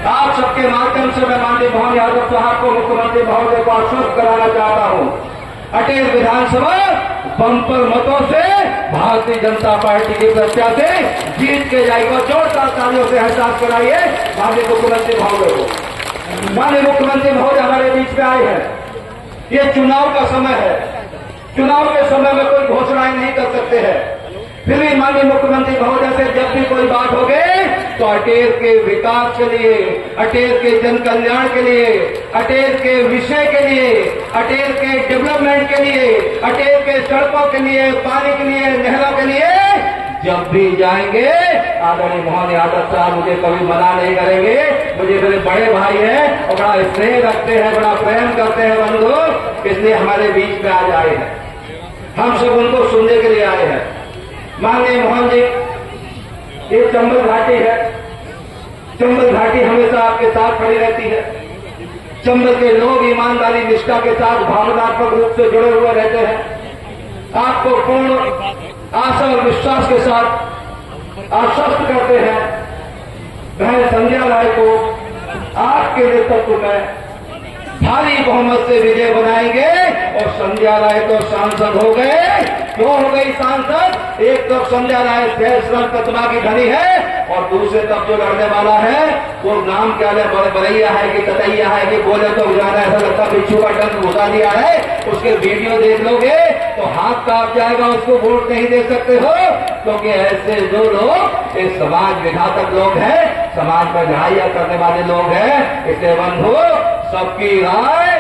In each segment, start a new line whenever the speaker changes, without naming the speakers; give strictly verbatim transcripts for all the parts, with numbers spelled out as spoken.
आप सबके माध्यम से मैं माननीय मोहन यादव साहब को, मुख्यमंत्री महोदय को आश्वस्त कराना चाहता हूं, अटेर विधानसभा बम्पर मतों से भारतीय जनता पार्टी के प्रत्याशी जीत के जाएगा। जोरदार तालियों से एहसास कराइए माननीय मुख्यमंत्री महोदय को। माननीय मुख्यमंत्री महोदय हमारे बीच में आए हैं। ये चुनाव का समय है, चुनाव के समय में कोई घोषणाएं नहीं कर सकते हैं, फिर भी माननीय मुख्यमंत्री महोदय से जब भी कोई बात हो गई तो अटेर के विकास के लिए, अटेर के जन कल्याण के लिए, अटेर के विषय के लिए, अटेर के डेवलपमेंट के लिए, अटेर के सड़कों के लिए, पानी के लिए, नहरों के लिए जब भी जाएंगे आदरणीय मोहन यादव साहब मुझे कभी मना नहीं करेंगे। मुझे मेरे बड़े भाई हैं और बड़ा स्नेह रखते हैं, बड़ा प्रेम करते हैं बंधु, इसलिए हमारे बीच में आज आए हैं। हम सब उनको सुनने के लिए आए हैं। माननीय मोहन जी, ये चंबल घाटी है, चंबल घाटी हमेशा आपके साथ खड़ी रहती है। चंबल के लोग ईमानदारी निष्ठा के साथ भावनात्मक रूप से जुड़े हुए रहते हैं। आपको पूर्ण आशा और विश्वास के साथ आश्वस्त करते हैं बहन संध्या राय को आपके नेतृत्व में भारी बहुमत से विजय बनाएंगे। और संध्या राय तो सांसद हो गए, क्यों हो गई सांसद? एक तरफ संध्या राय श्रम प्रतिभा की धनी है और दूसरे तरफ जो लड़ने वाला है वो नाम क्या है, बरैया है कि कतैया है कि बोले तो ज्यादा ऐसा लगता बिच्छू का डंक घुसा दिया है। उसके वीडियो देख लोगे तो हाथ कांप जाएगा, उसको वोट नहीं दे सकते हो, क्योंकि ऐसे जो लोग ये समाज विघातक लोग हैं, समाज में लड़ाइयां करने वाले लोग हैं। इसलिए बंधु, सबकी राय,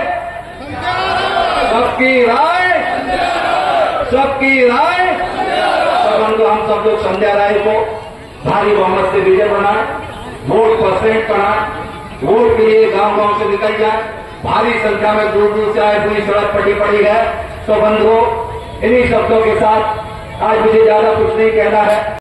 सबकी राय, सबकी राय, तो बंधु हम सब लोग संध्या राय को भारी बहुमत से विजय बनाए, वोट परसेंट बढ़ाए, वोट के लिए गांव गांव से निकल जाए, भारी संख्या में दूर दूर से आए, पूरी सड़क पटी पड़ी है। तो बंधु, इन्हीं शब्दों के साथ आज मुझे ज्यादा कुछ नहीं कहना है।